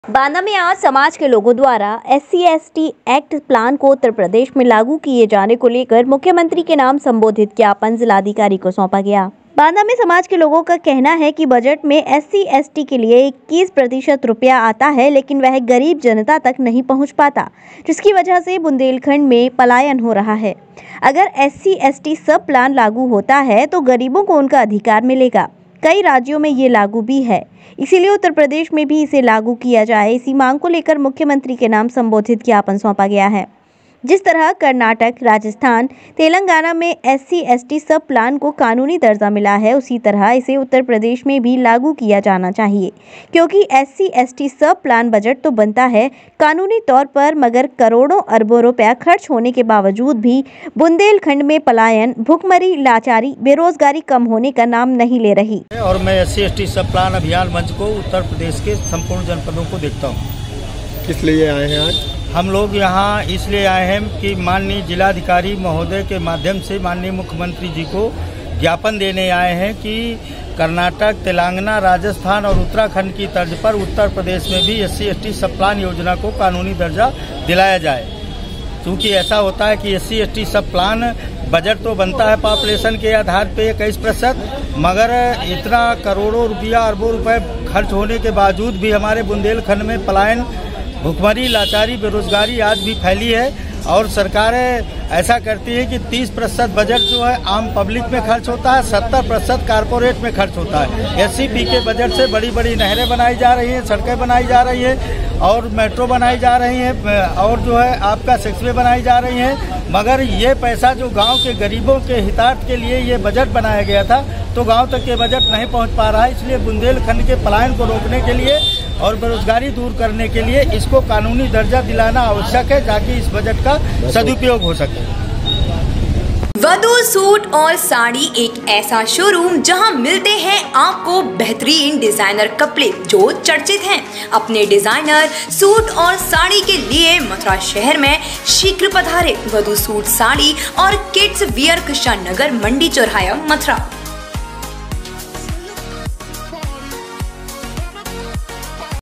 बांदा में आज समाज के लोगों द्वारा SC/ST एक्ट प्लान को उत्तर प्रदेश में लागू किए जाने को लेकर मुख्यमंत्री के नाम संबोधित ज्ञापन जिलाधिकारी को सौंपा गया। बांदा में समाज के लोगों का कहना है कि बजट में SC/ST के लिए 21% रुपया आता है, लेकिन वह गरीब जनता तक नहीं पहुंच पाता, जिसकी वजह से बुंदेलखंड में पलायन हो रहा है। अगर SC/ST सब प्लान लागू होता है तो गरीबों को उनका अधिकार मिलेगा। कई राज्यों में ये लागू भी है, इसीलिए उत्तर प्रदेश में भी इसे लागू किया जाए। इसी मांग को लेकर मुख्यमंत्री के नाम संबोधित ज्ञापन सौंपा गया है। जिस तरह कर्नाटक, राजस्थान, तेलंगाना में SC/ST सब प्लान को कानूनी दर्जा मिला है, उसी तरह इसे उत्तर प्रदेश में भी लागू किया जाना चाहिए, क्योंकि SC/ST सब प्लान बजट तो बनता है कानूनी तौर पर, मगर करोड़ों अरबों रुपया खर्च होने के बावजूद भी बुंदेलखंड में पलायन, भुखमरी, लाचारी, बेरोजगारी कम होने का नाम नहीं ले रही। और मैं SC/ST सब प्लान अभियान मंच को उत्तर प्रदेश के संपूर्ण जनपदों को देखता हूँ। किस लिए आए हैं आज? हम लोग यहाँ इसलिए आए हैं कि माननीय जिलाधिकारी महोदय के माध्यम से माननीय मुख्यमंत्री जी को ज्ञापन देने आए हैं कि कर्नाटक, तेलंगाना, राजस्थान और उत्तराखंड की तर्ज पर उत्तर प्रदेश में भी SC/ST सब प्लान योजना को कानूनी दर्जा दिलाया जाए। क्योंकि ऐसा होता है कि SC/ST सब प्लान बजट तो बनता है पॉपुलेशन के आधार पे 21%, मगर इतना करोड़ों रुपया, अरबों रुपए खर्च होने के बावजूद भी हमारे बुंदेलखंड में पलायन, भुखमरी, लाचारी, बेरोजगारी आज भी फैली है। और सरकारें ऐसा करती है कि 30% बजट जो है आम पब्लिक में खर्च होता है, 70% कारपोरेट में खर्च होता है। SCP के बजट से बड़ी बड़ी नहरें बनाई जा रही हैं, सड़कें बनाई जा रही हैं और मेट्रो बनाई जा रही हैं और जो है आपका सेक्सवे बनाई जा रही हैं, मगर ये पैसा जो गांव के गरीबों के हितार्थ के लिए ये बजट बनाया गया था, तो गांव तक ये बजट नहीं पहुंच पा रहा है। इसलिए बुंदेलखंड के पलायन को रोकने के लिए और बेरोजगारी दूर करने के लिए इसको कानूनी दर्जा दिलाना आवश्यक है, ताकि इस बजट का सदुपयोग हो सके। वधू सूट और साड़ी एक ऐसा शोरूम जहां मिलते हैं आपको बेहतरीन डिजाइनर कपड़े जो चर्चित हैं। अपने डिजाइनर सूट और साड़ी के लिए मथुरा शहर में शीघ्र पधारे। वधू सूट, साड़ी और किड्स वियर, कृष्णा नगर, मंडी चौराहा, मथुरा।